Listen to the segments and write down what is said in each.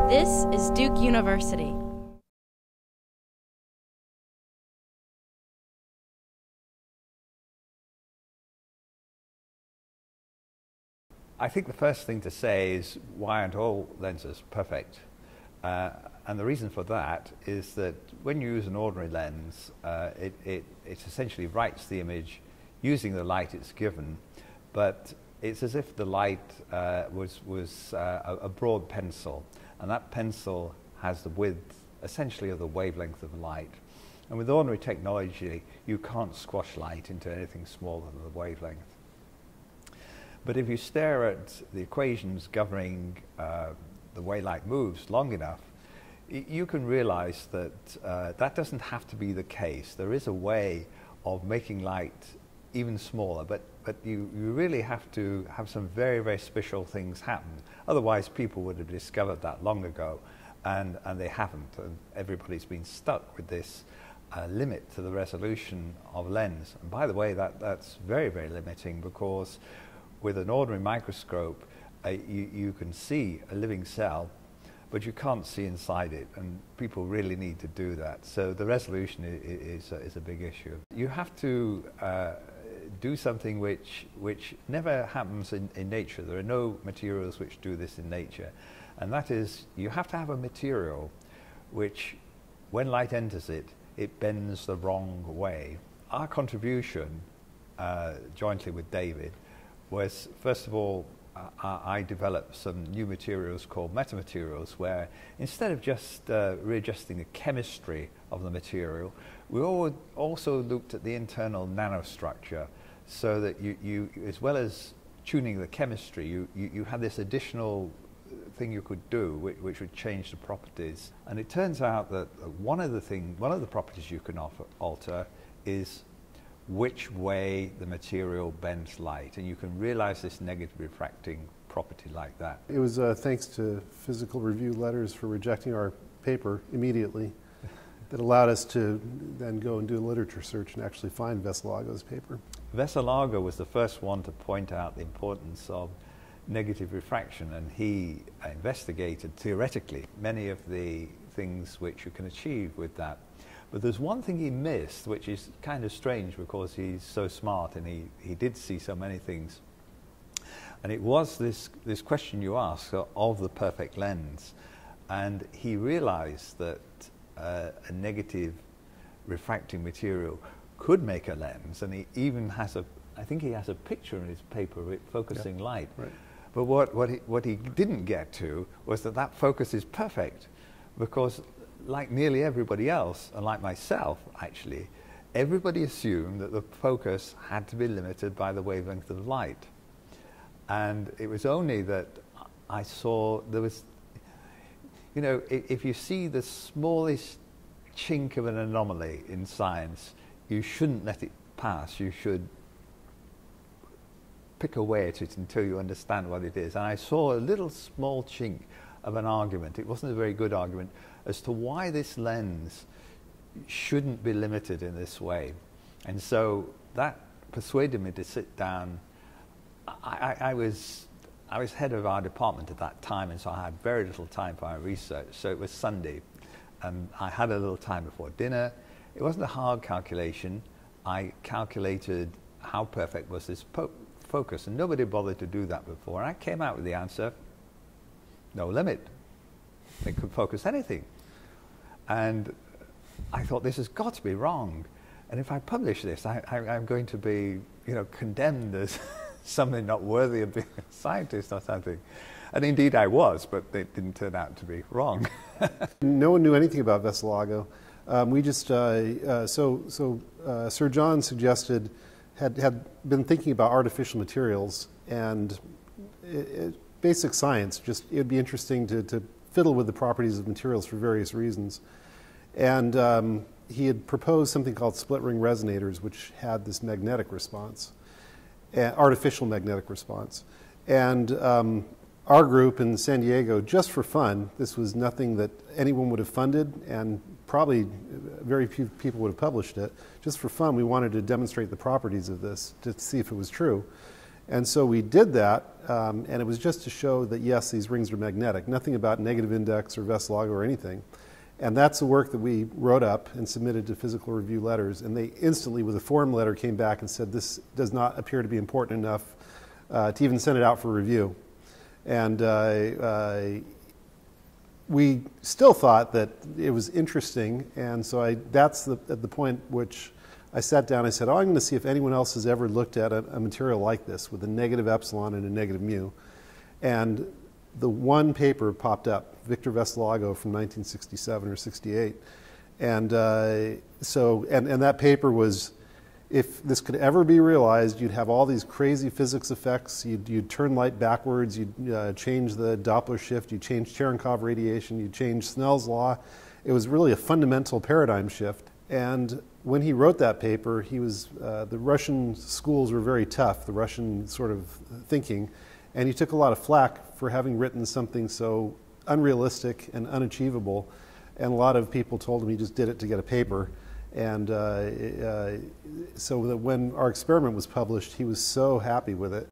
This is Duke University. I think the first thing to say is, why aren't all lenses perfect? And the reason for that is that when you use an ordinary lens, it essentially writes the image using the light it's given, but it's as if the light was a broad pencil, and that pencil has the width essentially of the wavelength of light. And with ordinary technology, you can't squash light into anything smaller than the wavelength. But if you stare at the equations governing the way light moves long enough, you can realize that that doesn't have to be the case. There is a way of making light even smaller, but you really have to have some very, very special things happen. Otherwise, people would have discovered that long ago, and they haven't. And everybody's been stuck with this limit to the resolution of lens. And by the way, that's very, very limiting, because with an ordinary microscope, you can see a living cell, but you can't see inside it, and people really need to do that. So the resolution is a big issue. You have to do something which never happens in nature. There are no materials which do this in nature, and that is, you have to have a material which, when light enters it, it bends the wrong way. Our contribution, jointly with David, was, first of all, I developed some new materials called Metamaterials, where instead of just readjusting the chemistry of the material, we also looked at the internal nanostructure, so that you as well as tuning the chemistry, you had this additional thing you could do which would change the properties. And it turns out that one of the properties you can alter is which way the material bends light, and you can realize this negative refracting property like that. It was thanks to physical review letters for rejecting our paper immediately that allowed us to then go and do a literature search and actually find Veselago's paper. Veselago was the first one to point out the importance of negative refraction, and he investigated theoretically many of the things which you can achieve with that. But there's one thing he missed, which is kind of strange because he's so smart and he did see so many things. And it was this question you asked of the perfect lens. And he realized that a negative refracting material could make a lens, and he even has I think he has a picture in his paper of it focusing light. Right. But what he didn't get to was that focus is perfect, because like nearly everybody else, and like myself actually, everybody assumed that the focus had to be limited by the wavelength of light. And it was only that I saw there was, you know, if you see the smallest chink of an anomaly in science, you shouldn't let it pass. You should pick away at it until you understand what it is. And I saw a little small chink of an argument. It wasn't a very good argument as to why this lens shouldn't be limited in this way. And so that persuaded me to sit down. I was head of our department at that time, and so I had very little time for our research. So it was Sunday, and I had a little time before dinner. It wasn't a hard calculation. I calculated how perfect was this focus, and nobody bothered to do that before. And I came out with the answer: no limit. It could focus anything. And I thought, this has got to be wrong. And if I publish this, I'm going to be, you know, condemned as something not worthy of being a scientist or something. And indeed I was, but it didn't turn out to be wrong. No one knew anything about Veselago. We just, Sir John suggested, had been thinking about artificial materials, and basic science, just it would be interesting to fiddle with the properties of materials for various reasons. And he had proposed something called split ring resonators, which had this magnetic response, artificial magnetic response. And our group in San Diego, just for fun, this was nothing that anyone would have funded, and probably very few people would have published it. Just for fun, we wanted to demonstrate the properties of this to see if it was true. And so we did that, and it was just to show that, yes, these rings are magnetic. Nothing about negative index or Vesilago or anything. And that's the work that we wrote up and submitted to physical review letters. And they instantly, with a form letter, came back and said, this does not appear to be important enough to even send it out for review. And we still thought that it was interesting. And so that's at the point which I sat down, I said, I'm going to see if anyone else has ever looked at a material like this with a negative epsilon and a negative mu. And the one paper popped up, Victor Vesilago from 1967 or 68. And and that paper was, if this could ever be realized, you'd have all these crazy physics effects. You'd turn light backwards, you'd change the Doppler shift, you'd change Cherenkov radiation, you'd change Snell's law. It was really a fundamental paradigm shift. And when he wrote that paper, he was, the Russian schools were very tough, the Russian sort of thinking, and he took a lot of flack for having written something so unrealistic and unachievable. And a lot of people told him he just did it to get a paper. And so that when our experiment was published, he was so happy with it.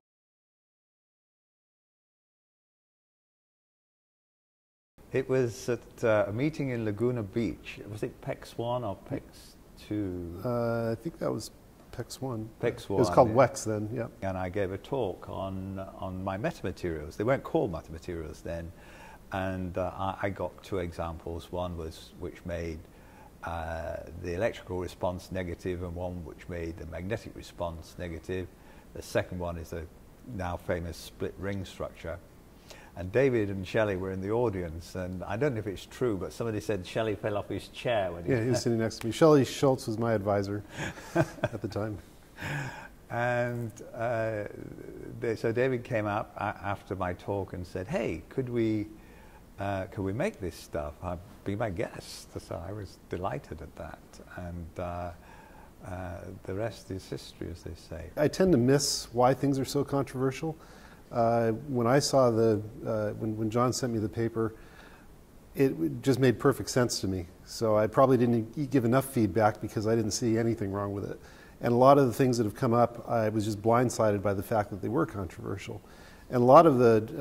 It was at a meeting in Laguna Beach. Was it PEX 1 or PEX 2? I think that was PEX 1. PEX 1. It was called yeah. WEX then, yeah. And I gave a talk on my metamaterials. They weren't called metamaterials then. And I got two examples. One was which made the electrical response negative, and one which made the magnetic response negative. The second one is a now famous split ring structure. And David and Shelley were in the audience, and I don't know if it's true, but somebody said Shelley fell off his chair when he was sitting next to me. Shelley Schultz was my advisor at the time. And so David came up after my talk and said, "Hey, could we make this stuff? Be my guest." So I was delighted at that, and the rest is history, as they say. I tend to miss why things are so controversial. When I saw when John sent me the paper, it just made perfect sense to me. So I probably didn't give enough feedback because I didn't see anything wrong with it. And a lot of the things that have come up, I was just blindsided by the fact that they were controversial. And a lot of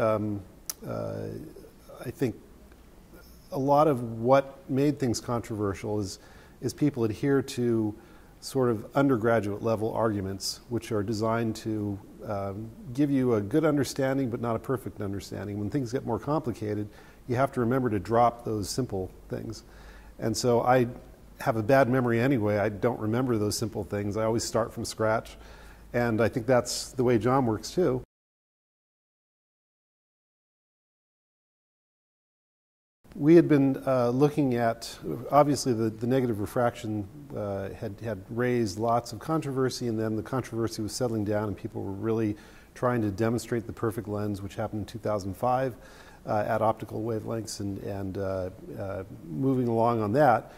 I think a lot of what made things controversial is people adhere to sort of undergraduate level arguments, which are designed to give you a good understanding but not a perfect understanding. When things get more complicated, you have to remember to drop those simple things. And so I have a bad memory anyway. I don't remember those simple things. I always start from scratch. And I think that's the way John works too. We had been looking at, obviously the negative refraction had raised lots of controversy, and then the controversy was settling down and people were really trying to demonstrate the perfect lens, which happened in 2005 at optical wavelengths, and moving along on that.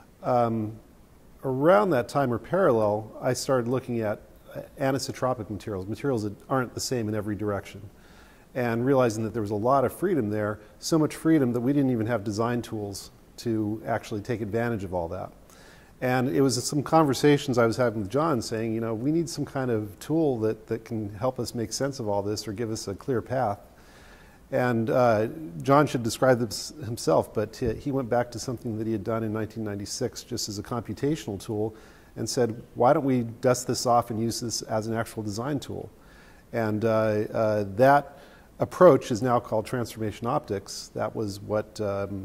Around that time, or parallel, I started looking at anisotropic materials that aren't the same in every direction, and realizing that there was a lot of freedom there, so much freedom that we didn't even have design tools to actually take advantage of all that. And it was some conversations I was having with John saying, we need some kind of tool that can help us make sense of all this or give us a clear path. And John should describe this himself, but he went back to something that he had done in 1996 just as a computational tool and said, why don't we dust this off and use this as an actual design tool? And that approach is now called transformation optics. That was what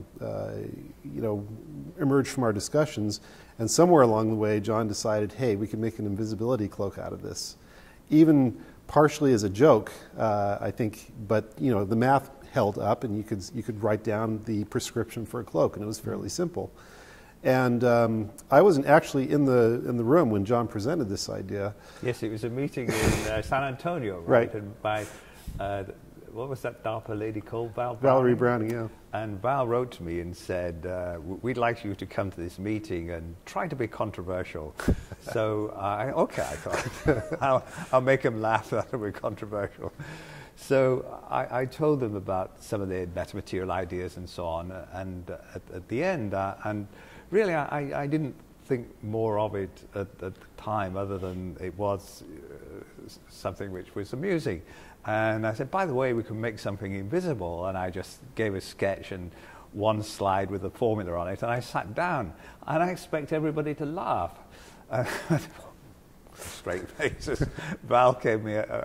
emerged from our discussions. And somewhere along the way, John decided, hey, we can make an invisibility cloak out of this. Even partially as a joke, I think, but the math held up, and you could write down the prescription for a cloak, and it was fairly simple. And I wasn't actually in the room when John presented this idea. Yes, it was a meeting in San Antonio, right? Right. And by what was that DARPA lady called? Valerie Browning, yeah. And Val wrote to me and said, we'd like you to come to this meeting and try to be controversial. So, I thought, I'll make them laugh, that'll be controversial. So I told them about some of the metamaterial ideas and so on, and at the end, and really I didn't think more of it at the time, other than it was something which was amusing. And I said, by the way, we can make something invisible. And I just gave a sketch and one slide with a formula on it, and I sat down, and I expect everybody to laugh. Straight faces. Val came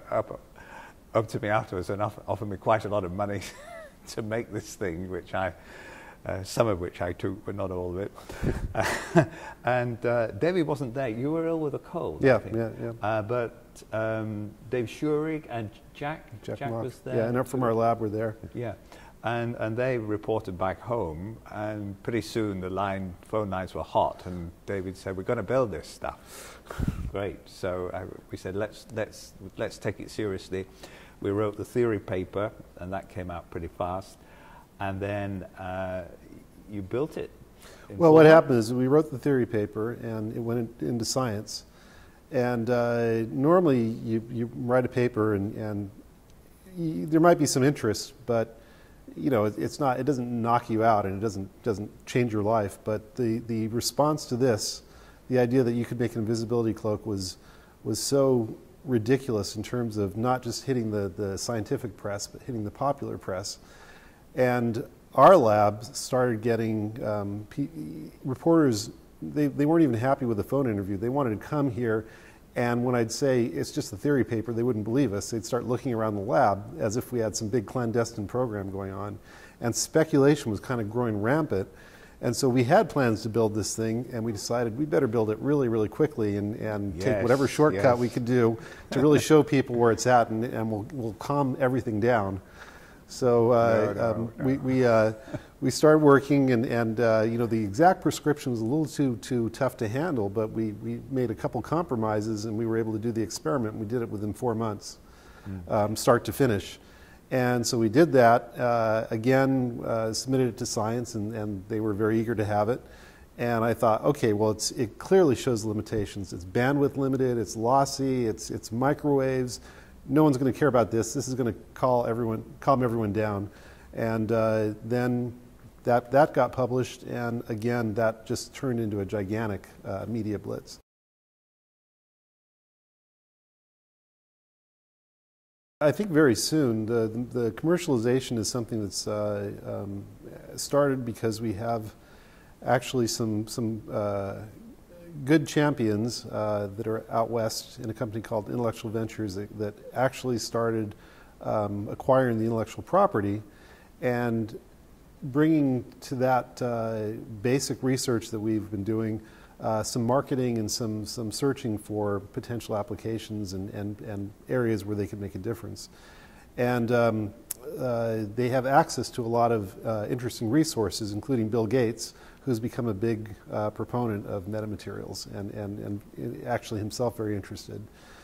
up to me afterwards and offered me quite a lot of money to make this thing, which some of which I took, but not all of it. And Debbie wasn't there. You were ill with a cold. Yeah, I think. yeah. But Dave Schurig and Jack was there. Yeah, and from our lab were there. Yeah. And they reported back home, and pretty soon the phone lines were hot, and David said, we're going to build this stuff. Great. So we said, let's take it seriously. We wrote the theory paper, and that came out pretty fast. And then you built it. Well, what happened is we wrote the theory paper, and it went into Science. And normally you write a paper, and there might be some interest, but you know, it doesn't knock you out, and it doesn't change your life. But the response to this, the idea that you could make an invisibility cloak was so ridiculous in terms of not just hitting the scientific press, but hitting the popular press. And our lab started getting reporters, they weren't even happy with the phone interview. They wanted to come here, and when I'd say it's just a theory paper, they wouldn't believe us. They'd start looking around the lab as if we had some big clandestine program going on. And speculation was kind of growing rampant. And so we had plans to build this thing, and we decided we better build it really, really quickly and take whatever shortcut we could do to really show people where it's at, and we'll calm everything down. So we started working, and you know, the exact prescription was a little too tough to handle, but we made a couple compromises, and we were able to do the experiment. We did it within 4 months, start to finish. And so we did that, submitted it to Science, and they were very eager to have it. And I thought, okay, well, it clearly shows limitations. It's bandwidth limited, it's lossy, it's microwaves. No one's going to care about this. This is going to calm everyone down. And then that got published, and again, that just turned into a gigantic media blitz. I think very soon. The commercialization is something that's started because we have actually some good champions that are out west in a company called Intellectual Ventures that actually started acquiring the intellectual property and bringing to that basic research that we've been doing some marketing and some searching for potential applications and areas where they could make a difference. And they have access to a lot of interesting resources, including Bill Gates, who's become a big proponent of metamaterials and actually himself very interested.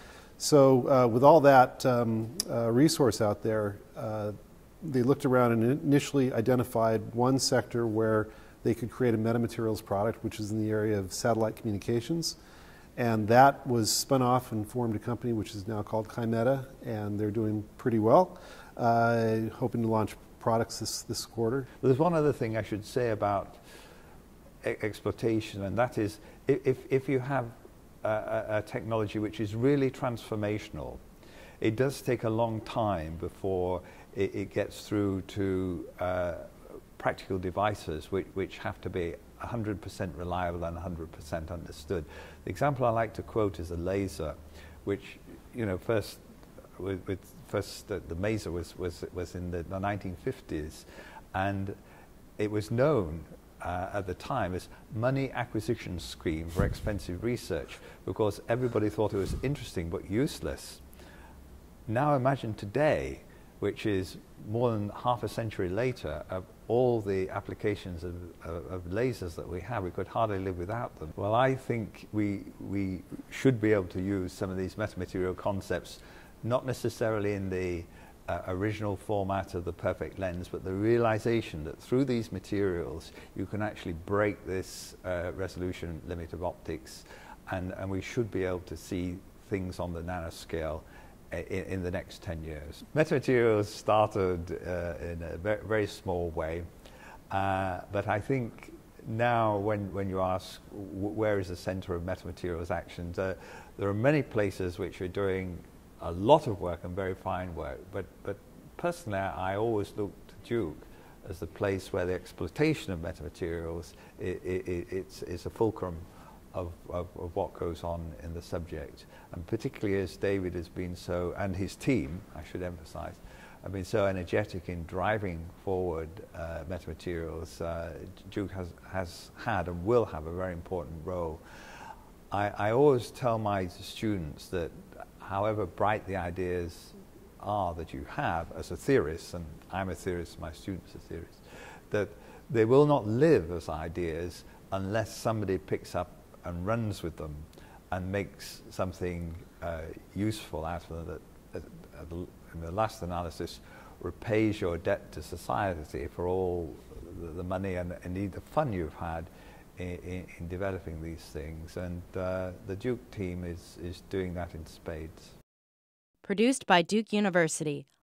So with all that resource out there, they looked around and initially identified one sector where they could create a metamaterials product, which is in the area of satellite communications. And that was spun off and formed a company which is now called Kymeta, and they're doing pretty well, hoping to launch products this quarter. There's one other thing I should say about exploitation, and that is if you have a technology which is really transformational, it does take a long time before it gets through to practical devices which have to be 100% reliable and 100% understood. The example I like to quote is a laser, which, you know, first the maser was in the 1950s, and it was known at the time as money acquisition scheme for expensive research, because everybody thought it was interesting but useless. Now imagine today, which is more than half a century later, of all the applications of lasers that we have, we could hardly live without them. Well, I think we should be able to use some of these metamaterial concepts, not necessarily in the original format of the perfect lens, but the realization that through these materials you can actually break this resolution limit of optics, and we should be able to see things on the nanoscale in the next 10 years. Metamaterials started in a very small way, but I think now when you ask where is the center of metamaterials actions, there are many places which are doing a lot of work and very fine work, but personally I always look to Duke as the place where the exploitation of metamaterials it's a fulcrum of what goes on in the subject, and particularly as David has been so, and his team, I should emphasize, have been so energetic in driving forward metamaterials. Duke has had and will have a very important role. I always tell my students that however bright the ideas are that you have as a theorist, and I'm a theorist, my students are theorists, that they will not live as ideas unless somebody picks up and runs with them and makes something useful out of them that in the last analysis repays your debt to society for all the money and indeed the fun you've had in developing these things. And the Duke team is doing that in spades. Produced by Duke University,